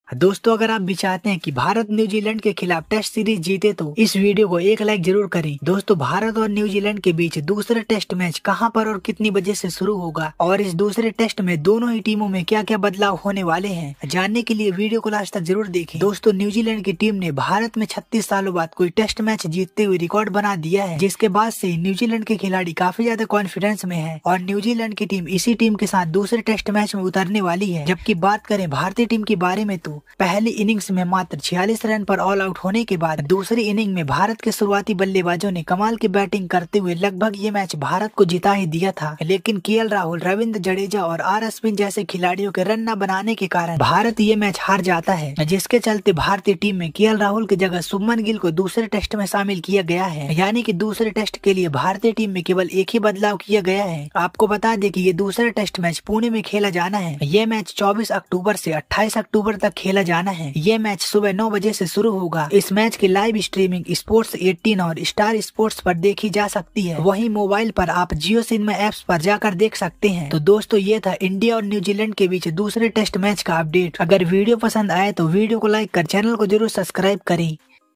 दोस्तों अगर आप भी चाहते हैं कि भारत न्यूजीलैंड के खिलाफ टेस्ट सीरीज जीते तो इस वीडियो को एक लाइक जरूर करें। दोस्तों भारत और न्यूजीलैंड के बीच दूसरा टेस्ट मैच कहां पर और कितनी बजे से शुरू होगा और इस दूसरे टेस्ट में दोनों ही टीमों में क्या क्या बदलाव होने वाले हैं, जानने के लिए वीडियो को लास्ट तक जरूर देखें। दोस्तों न्यूजीलैंड की टीम ने भारत में 36 सालों बाद कोई टेस्ट मैच जीतते हुए रिकॉर्ड बना दिया है, जिसके बाद से न्यूजीलैंड के खिलाड़ी काफी ज्यादा कॉन्फिडेंस में है और न्यूजीलैंड की टीम इसी टीम के साथ दूसरे टेस्ट मैच में उतरने वाली है। जबकि बात करें भारतीय टीम के बारे में तो पहली इनिंग्स में मात्र 46 रन पर ऑल आउट होने के बाद दूसरी इनिंग में भारत के शुरुआती बल्लेबाजों ने कमाल की बैटिंग करते हुए लगभग ये मैच भारत को जिता ही दिया था, लेकिन केएल राहुल, रविंद्र जडेजा और आर अश्विन जैसे खिलाड़ियों के रन न बनाने के कारण भारत ये मैच हार जाता है, जिसके चलते भारतीय टीम में केएल राहुल की जगह शुभमन गिल को दूसरे टेस्ट में शामिल किया गया है। यानी कि दूसरे टेस्ट के लिए भारतीय टीम में केवल एक ही बदलाव किया गया है। आपको बता दें कि ये दूसरा टेस्ट मैच पुणे में खेला जाना है। ये मैच 24 अक्टूबर से 28 अक्टूबर तक खेला जाना है। ये मैच सुबह 9 बजे से शुरू होगा। इस मैच की लाइव स्ट्रीमिंग स्पोर्ट्स 18 और स्टार स्पोर्ट्स पर देखी जा सकती है। वहीं मोबाइल पर आप जियो सिनेमा ऐप्स पर जाकर देख सकते हैं। तो दोस्तों ये था इंडिया और न्यूजीलैंड के बीच दूसरे टेस्ट मैच का अपडेट। अगर वीडियो पसंद आए तो वीडियो को लाइक कर चैनल को जरूर सब्सक्राइब करें।